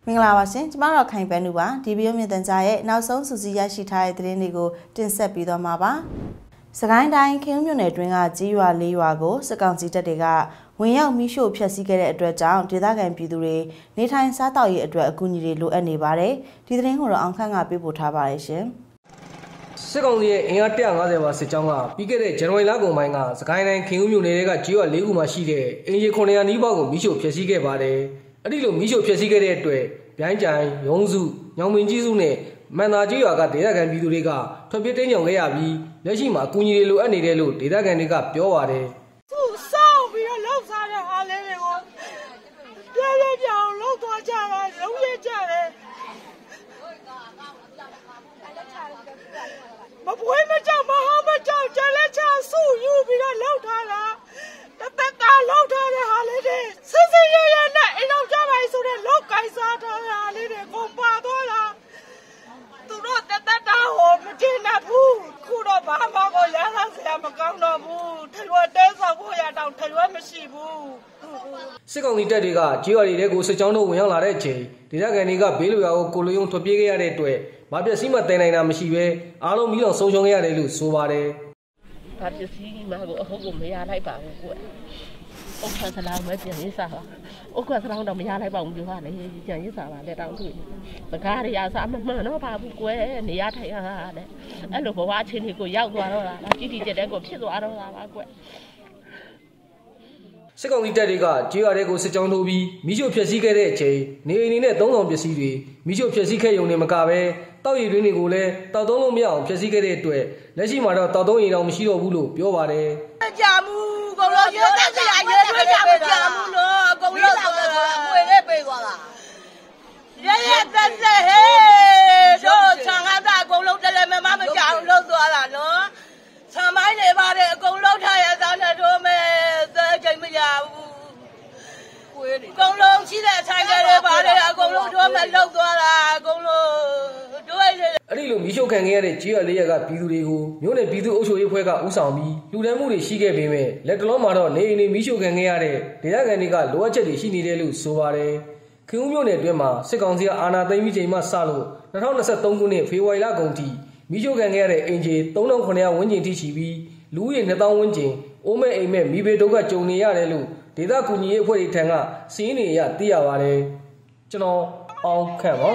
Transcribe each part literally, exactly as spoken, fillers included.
မင်္ဂလာပါရှင်ကျမတို့ခိုင်ပန်းနူပါဒီဗီဒီယိုမြင်သံကြားရဲ့နောက်ဆုံးစူးစီးရရှိထားတဲ့သတင်းတွေကိုတင်ဆက်ပေးသွားမှာပါစကိုင်းတိုင်းခင်ဦးမြို့နယ်တွင်းကကြီးရွာလေးရွာကိုစစ်ကောင်စီတပ်တွေကဝင်ရောက်မိရှို့ဖျက်ဆီးခဲ့တဲ့အတွက်ကြောင့်ဒေသခံပြည်သူတွေနေထိုင်စားသောက်ရေးအတွက်အကူအညီတွေလိုအပ်နေပါတယ်ဒီသတင်းကိုတော့အောင်ခန့်ကပေးပို့ထားပါတယ်ရှင်စစ်ကောင်စီရဲ့အင်အားone hundred fiftyပါစစ်ကြောင်းကပြီးခဲ့တဲ့ဇန်နဝါရီလကုန်ပိုင်းကစကိုင်းတိုင်းခင်ဦးမြို့နယ်ကကြီးရွာလေးခုမှာရှိတဲ့အင်ဂျီnine hundredနီးပါးကိုမိရှို့ဖျက်ဆီးခဲ့ပါတယ်အဲ့ဒီလိုမိရှို့ဖျက်ဆီးခဲ့တဲ့အတွက်ဗျိုင်းကြိုင်ရုံးစုညောင်ပင်ကြီးစုနဲ့မန်သာကြီးရွာကဒေသခံပြည်သူတွေကထွက်ပြေးတိမ်းရှောင်ခဲ့ရပြီးလက်ရှိမှာအကူအညီတွေလိုအပ်နေတယ်လို့ဒေသခံတွေကပြောပါတယ်သူ့ဆောင်းပြီးတော့လောက်စားတဲ့အားလေးတွေကိုပြည့်ပြည့်ပြောင်းလောက်သွားကြတာလုံးရကြတယ်မပွေးမကြောက်မဟာမကြောက်ကြလက်ချဆူယူပြီးတော့လောက်ထားတာတသက်တာလောက်ထားတဲ့ဟာလေးတွေစစ်စစ်ရရနဲ့အိမ်အောင်ကြပါဆိုတဲ့လောက်ကိုင်းစားထားတဲ့ဟာလေးတွေကိုပါသွားတာသူတို့တသက်တာဟောမတင်နိုင်ဘူးခုတော့ဘာမှကိုရဟန်းဆရာမကောင်းတော့ဘူးထရွက်တဲဆောက်ဖို့ရတော့ထရွက်မရှိဘူးစစ်ကောင်စီတပ်တွေကကြီးရွာတွေကိုစစ်ကြောင်းတို့ဝင်ရောက်လာတဲ့အချိန်ဒေသခံတွေကဘေးလွရာကိုကိုလိုယုံထွက်ပြေးခဲ့ရတဲ့အတွက်မပစ္စည်းမတင်နိုင်တာမရှိပဲအားလုံးပြီးတော့ဆုံးရှုံးခဲ့ရတယ်လို့ဆိုပါတယ်မပစ္စည်းမကိုအဟုတ်ကိုမရလိုက်ပါဘူးကွ။ဥက္ကဋ္ဌလောင်းမပြန်ရေးစားပါ။ဥက္ကဋ္ဌလောင်းတော့မရလိုက်ပါဘူးပြောရတယ်။ပြန်ရေးစားပါလက်တောင်းတွေ့။စကားရစားမမှန်တော့ပါဘူးကွယ်။နေရထိုင်ရတာတဲ့။အဲ့လိုဘဝချင်းတွေကိုရောက်သွားတော့တာ။ကြည်ကြည်ကျတဲ့ကိုဖြစ်သွားတော့တာပါကွယ်။စစ်ကောင်စီတပ်တွေကကြေးရွာတွေကိုစစ်ကြောင်းထိုးပြီးမိရှို့ဖျက်ဆီးခဲ့တဲ့အချိန်နေအိမ်တွေနဲ့သုံးဆောင်ပစ္စည်းတွေမိရှို့ဖျက်ဆီးခဲ့ရုံနဲ့မကပဲတောက်ရည်တွင်းတွေကိုလည်းတောက်သုံးလို့မရအောင်ဖျက်ဆီးခဲ့တဲ့အတွက်လက်ရှိမှာတော့တောက်သုံးရည်တောင်မရှိတော့ဘူးလို့ပြောပါတယ်။ကြာမှုအကုန်လုံးရဲသက်စရာရဲတွေကြာမှုကြာမှုလို့အကုန်လုံးတော့အွေလေးပေးသွားတာ။ရဲရဲသက်သက်ဟဲ့တို့ဆံကားတာအကုန်လုံးတလည်းမမမကြောက်လို့သွားတာနော်။ဆံမိုင်းတွေပါတယ်အကုန်လုံးထားရသားနဲ့တို့မဲ့သက်ချိန်မရဘူး။အကုန်လုံးရှိတဲ့ဆိုင်တွေပါတယ်အကုန်လုံးတို့မဲ့လောက်သွားတာအကုန်လုံးတို့အဲ့ဒီလိုမိရှုပ်ခံခဲ့ရတဲ့ကြေးရွာလေးရကပြည်သူတွေကိုမြို့နယ်ပြည်သူ့အုပ်ချုပ်ရေးအဖွဲ့ကဦးဆောင်ပြီးလူဒန်းမှုတွေရှိခဲ့ပေမဲ့လက်တလုံးမှာတော့နေအိမ်တွေမိရှုပ်ခံခဲ့ရတဲ့ဒေသခံတွေကလိုအပ်ချက်တွေရှိနေတယ်လို့ဆိုပါတယ်ခင်ဦးမြို့နယ်အတွင်းမှာစစ်ကောင်စီကအာဏာသိမ်းပြီးချိန်မှစလို့two thousand twenty-threeခုနှစ်ဖေဖော်ဝါရီလကုန်ထိမိရှုပ်ခံခဲ့ရတဲ့အင်ဂျီthree thousand nine hundredဝန်းကျင်ထိရှိပြီးလူဦးရေtwo thousandဝန်းကျင်အိုးမဲ့အိမ်မဲ့မိဘဒုက္ခကြုံနေရတယ်လို့ဒေသကူညီရေးအဖွဲ့တွေထံကစီးရင်တွေအရသိရပါတယ်ကျွန်တော်အောင်ခန့်ပါ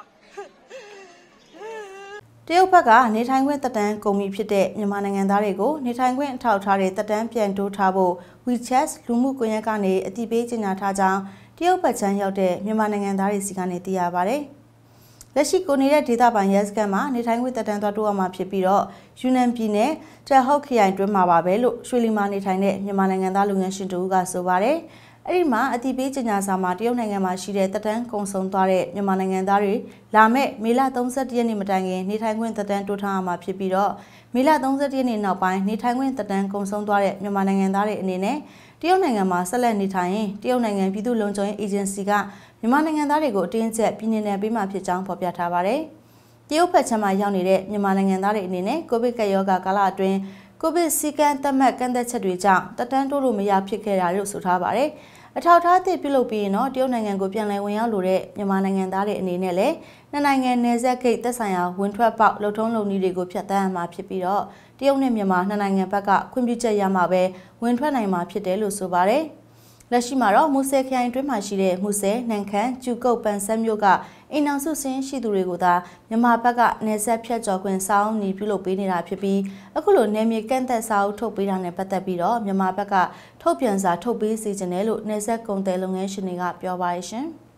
တရုတ်ဘက်ကနေထိုင်ခွင့်တက်တန်းကုန်ပြီဖြစ်တဲ့မြန်မာနိုင်ငံသားတွေကိုနေထိုင်ခွင့်အထောက်အထားတွေတက်တန်းပြန်တိုးထားဖို့ WeChat လူမှုကွန်ရက်ကနေအသိပေးကြေညာထားကြောင်းတရုတ်ဘက်ချမ်းရောက်တဲ့မြန်မာနိုင်ငံသားတွေစီကနေသိရပါတယ်။လက်ရှိကိုနေတဲ့ဒေသပိုင်ရဲစခန်းမှာနေထိုင်ခွင့်တက်တန်းသွားတိုးရမှာဖြစ်ပြီးတော့ယူနန်ပြည်နယ်တက်ဟုတ်ခရိုင်တွင်းမှာပါပဲလို့ရွှေလီမှာနေထိုင်တဲ့မြန်မာနိုင်ငံသားလူငယ်ရှင်တူကဆိုပါတယ်။အဲ့ဒီမှာအတိပေးကြေညာစာမှာတရုတ်နိုင်ငံမှာရှိတဲ့တက်တန်းကုံဆုံးသွားတဲ့မြန်မာနိုင်ငံသားတွေလာမဲ့မေလthirty-oneရက်နေ့မတိုင်ခင်နေထိုင်ခွင့်တက်တန်းတိုးထားရမှာဖြစ်ပြီးတော့မေလthirty-oneရက်နေ့နောက်ပိုင်းနေထိုင်ခွင့်တက်တန်းကုံဆုံးသွားတဲ့မြန်မာနိုင်ငံသားတွေအနေနဲ့တရုတ်နိုင်ငံမှာဆက်လက်နေထိုင်ရင်တရုတ်နိုင်ငံပြည်သူ့လုံခြုံရေးအေဂျင်စီကမြန်မာနိုင်ငံသားတွေကိုအတင်းကျပ်ပြည်내နယ်ပေးမှဖြစ်ကြောင်းဖော်ပြထားပါတယ်။တရုတ်ဘက်ခြမ်းမှာရောက်နေတဲ့မြန်မာနိုင်ငံသားတွေအနေနဲ့ကိုဗစ်ကပ်ရောဂါကာလအတွင်းကိုဗစ်စည်းကမ်းသတ်မှတ်ကန့်သက်ချက်တွေကြောင့်တက်တန်းတိုးလို့မရဖြစ်ခဲ့တာလို့ဆိုထားပါတယ်။အထောက်ထားသစ်ပြုလုပ်ပြီးရင်တော့တရုတ်နိုင်ငံကိုပြန်လည်ဝင်ရောက်လိုတဲ့မြန်မာနိုင်ငံသားတွေအနေနဲ့လည်းနှစ်နိုင်ငံနယ်စပ်ဂိတ်သက်ဆိုင်ရာဝင်ထွက်ပေါက်လုံထုံးလုံနည်းတွေကိုဖြတ်သန်းရမှာဖြစ်ပြီးတော့တရုတ်နဲ့မြန်မာနှစ်နိုင်ငံဘက်ကခွင့်ပြုချက်ရမှာပဲဝင်ထွက်နိုင်မှာဖြစ်တယ်လို့ဆိုပါတယ်။လက်ရှိမှာတော့မူဆယ်ခရိုင်တွင်းမှာရှိတဲ့မူဆယ်နန်ခမ်းကျူကုတ်ပန်ဆန်းမြို့ကအိမ်အောင်စုစင်းရှိသူတွေကိုသာမြန်မာဘက်ကနယ်စပ်ဖြတ်ကျော်ခွင့်စောင်းနေပြုလုပ်ပေးနေတာဖြစ်ပြီးအခုလိုနယ်မြေကန့်သက်စာအုပ်ထုတ်ပေးတာနဲ့ပတ်သက်ပြီးတော့မြန်မာဘက်ကထုတ်ပြန်စာထုတ်ပေးစီခြင်းတယ်လို့နယ်စပ်ကုန်သည်လုပ်ငန်းရှင်တွေကပြောပါရရှင်။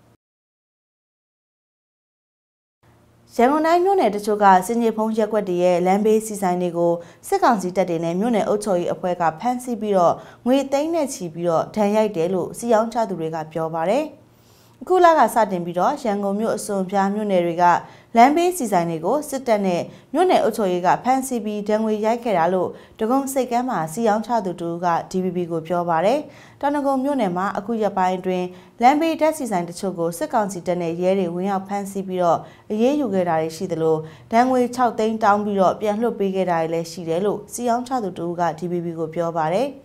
ရန်ကုန်တိုင်းမြို့နယ်တချို့ကစင်ကြီးဖုံးရက်ကွက်တွေရဲ့လမ်းဘေးစီဆိုင်တွေကိုစစ်ကောင်စီတပ်တွေနဲ့မြို့နယ်အုပ်ချုပ်ရေးအဖွဲ့ကဖမ်းဆီးပြီးတော့ငွေသိန်းနဲ့ချီပြီးတော့ဒဏ်ရိုက်တယ်လို့စီယောင်းချသူတွေကပြောပါတယ်။အခုလကစတင်ပြီးတော့ရန်ကုန်မြို့အစွန်ပြားမြို့နယ်တွေကလမ်းဘေးစီဆိုင်တွေကိုစစ်တပ်နဲ့မြို့နယ်အုပ်ချုပ်ရေးကဖမ်းဆီးပြီးဒဏ်ငွေရိုက်ခဲ့တာလို့ဒဂုံစိတ်ကမ်းမှာစီယောင်းချသူတို့က D B B ကိုပြောပါတယ်။တနဂုံမြို့နယ်မှာအခုရက်ပိုင်းအတွင်းလမ်းဘေးတက်စီဆိုင်တချို့ကိုစစ်ကောင်စီတပ်နဲ့ရဲတွေဝင်ရောက်ဖမ်းဆီးပြီးတော့အရေးယူခဲ့တာတွေရှိသလိုဒဏ်ငွေsixသိန်းတောင်းပြီးတော့ပြန်လွှတ်ပေးခဲ့တာတွေလည်းရှိတယ်လို့စီယောင်းချသူတို့က D B B ကိုပြောပါတယ်။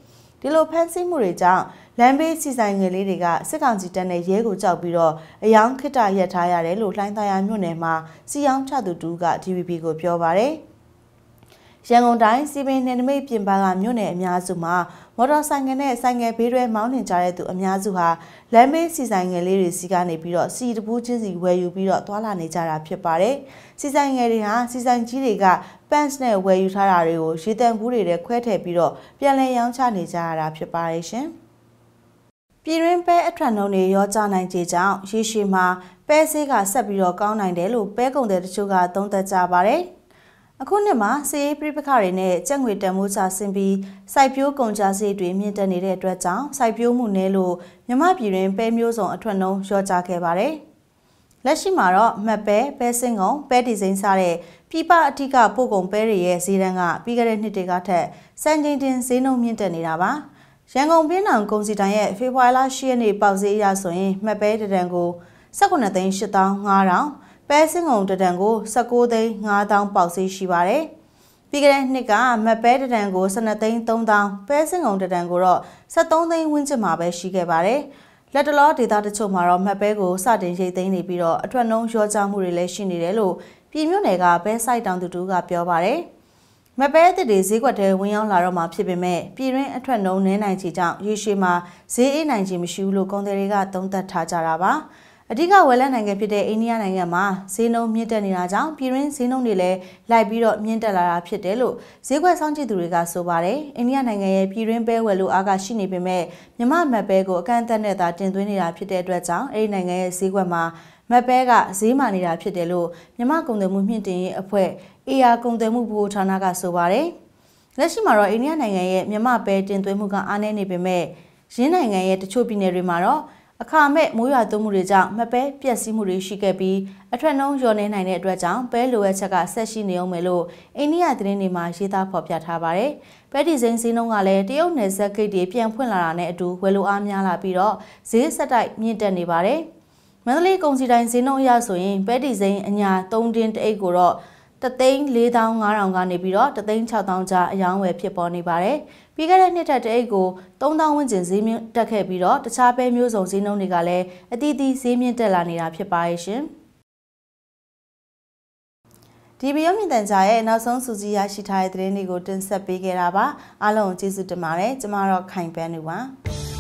ဒီလိုဖမ်းဆီးမှုတွေကြောင့်လမ်းဘေးစီဆိုင်ငယ်လေးတွေကစစ်ကောင်စီတပ်နဲ့ရဲကိုကြောက်ပြီးတော့အယောင်ခိတ္တရက်ထားရတယ်လို့လှိုင်းသာယာမြို့နယ်မှာစီယောင်းချသူတူက T V B ကိုပြောပါတယ်ရန်ကုန်တိုင်းစီပင်နယ်နိမိတ်ပြင်ပကမြို့နယ်အများစုမှာမော်တော်ဆိုင်ကယ်နဲ့ဆိုင်ကယ်ဘေးတွဲမောင်းနှင်ကြတဲ့သူအများစုဟာလမ်းဘေးစီဆိုင်ငယ်လေးတွေစီကနေပြီးတော့စီတပူးချင်းစီဝယ်ယူပြီးတော့သွာလာနေကြတာဖြစ်ပါတယ်။စီဆိုင်ငယ်တွေဟာစီဆိုင်ကြီးတွေက pants နဲ့ဝယ်ယူထားတာတွေကိုရေတံဘူးတွေနဲ့ခွဲထည့်ပြီးတော့ပြန်လည်ရောင်းချနေကြရတာဖြစ်ပါတယ်ရှင်။ပြည်တွင်းပဲအထက်နှုံတွေရောကြနိုင်ကြကြောင်းရေရှည်မှာပဲဆေးကဆက်ပြီးတော့ကောင်းနိုင်တယ်လို့ပဲကုန်တဲ့တချို့ကသုံးသပ်ကြပါတယ်။အခုနှစ်မှာစီးရေးပြပခါတွေနဲ့ကြက်ငွေတန်မိုးချဆင်းပြီးစိုက်ပျိုးကုန်ကြစေးတွေမြင့်တက်နေတဲ့အတွက်ကြောင့်စိုက်ပျိုးမှုနည်းလို့မြမပြည်တွင်ပဲမျိုးစုံအထွတ်နှုံလျော့ကျခဲ့ပါတယ်။လက်ရှိမှာတော့မှတ်ပဲပဲစင်ကုန်ပဲဒီဇိမ်းစားတဲ့ပြပအထက်ကပို့ကုန်ပဲတွေရဲ့ဈေးတန်းကပြီးခဲ့တဲ့နှစ်တွေကထက်စံချိန်တင်ဈေးနှုန်းမြင့်တက်နေတာပါ။ရန်ကုန်ပြည်နောင်ကုန်စီတိုင်းရဲ့ဖေဖော်ဝါရီလ၈ရက်နေ့ပေါက်ဈေးအရဆိုရင်မှတ်ပဲတဒံကို၁၉သိန်း၈သောင်း၅ထောင်ပဲစင်ကုန်တဒံကို၁၉သိန်း၅သောင်းပေါက်ဈေးရှိပါတယ်။ပြီးခဲ့တဲ့နှစ်ကမပဲတဒံကို၁၂သိန်း၃သောင်းပဲစင်ကုန်တဒံကိုတော့၁၃သိန်းဝန်းကျင်မှာပဲရှိခဲ့ပါတယ်။လက်တလောဒေတာတချို့မှာတော့မပဲကိုစတင်ရိတ်သိမ်းနေပြီးတော့အထွတ်နှုံရောကြမှုတွေလည်းရှိနေတယ်လို့ပြည်မြို့နယ်ကပဲစိုက်တောင်သူတူကပြောပါတယ်။မပဲအစ်တွေဈေးကွက်ထဲဝင်ရောက်လာတော့မှဖြစ်ပေမဲ့ပြည်တွင်းအထွတ်နှုံနည်းနိုင်ချေကြောင့်ရေရှည်မှာဈေးအေးနိုင်ချေမရှိဘူးလို့ကုန်သည်တွေကသုံးသပ်ထားကြတာပါ။အဓိကဝယ်လက်နိုင်ငံဖြစ်တဲ့အိန္ဒိယနိုင်ငံမှာဈေးနှုန်းမြင့်တက်နေတာကြောင့်ပြည်တွင်းဈေးနှုန်းတွေလည်းလိုက်ပြီးတော့မြင့်တက်လာတာဖြစ်တယ်လို့ဈေးကွက်စောင့်ကြည့်သူတွေကဆိုပါတယ်။အိန္ဒိယနိုင်ငံရဲ့ပြည်တွင်းပဲဝယ်လို့အားကရှိနေပေမဲ့မြမမတ်ပဲကိုအကန့်အသတ်နဲ့သာတင်သွင်းနေတာဖြစ်တဲ့အတွက်ကြောင့်အဲဒီနိုင်ငံရဲ့ဈေးကွက်မှာမတ်ပဲကဈေးမာနေတာဖြစ်တယ်လို့မြမကုန်သွယ်မှုမြင့်တင်ရေးအဖွဲ့ အေအာ ကုန်သွယ်မှုဗဟိုဌာနကဆိုပါတယ်။လက်ရှိမှာတော့အိန္ဒိယနိုင်ငံရဲ့မြမပဲတင်သွင်းမှုကအားနည်းနေပေမဲ့ရင်းနိုင်ငံရဲ့တချို့ပြည်နယ်တွေမှာတော့အခါမဲ့မိုးရွာသွန်းမှုတွေကြောင့်မပဲပျက်စီးမှုတွေရှိခဲ့ပြီးအထွတ်နှုံလျော့နေနိုင်တဲ့အတွက်ကြောင့်ပဲလိုအပ်ချက်ကဆက်ရှိနေအောင်မယ်လို့အိန္ဒိယသတင်းတွေမှာရေးသားဖော်ပြထားပါတယ်။ပဲဒီဇိမ်းဈေးနှုန်းကလည်းတရုတ်နယ်စပ်ဂိတ်တွေပြန်ဖွင့်လာတာနဲ့အတူဝယ်လိုအားများလာပြီးတော့ဈေးဆက်တိုက်မြင့်တက်နေပါတယ်။မန္တလေးကုန်စည်တိုင်းဈေးနှုန်းအရဆိုရင်ပဲဒီဇိမ်းအညာ၃တင်းတအိတ်ကိုတော့တသိန်း၄သောင်း၅ထောင်ကနေပြီးတော့တသိန်း၆သောင်းကြားအယောင်းဝယ်ဖြစ်ပေါ်နေပါတယ်။ပြီးခဲ့တဲ့နှစ်ထက်တအိတ်ကို၃သောင်းဝန်းကျင်ဈေးမြင့်တက်ခဲ့ပြီးတော့တခြားပဲမျိုးစုံဈေးနှုန်းတွေကလည်းအသီးသီးဈေးမြင့်တက်လာနေတာဖြစ်ပါရဲ့ရှင်။ဒီဗီဒီယိုမြင်သံကြားရဲ့နောက်ဆုံးစူးစီးရရှိထားတဲ့သတင်းတွေကိုတင်ဆက်ပေးခဲ့တာပါ။အားလုံးကျေးဇူးတင်ပါတယ်။ကျမတော့ခိုင်ပန်းနေပါ။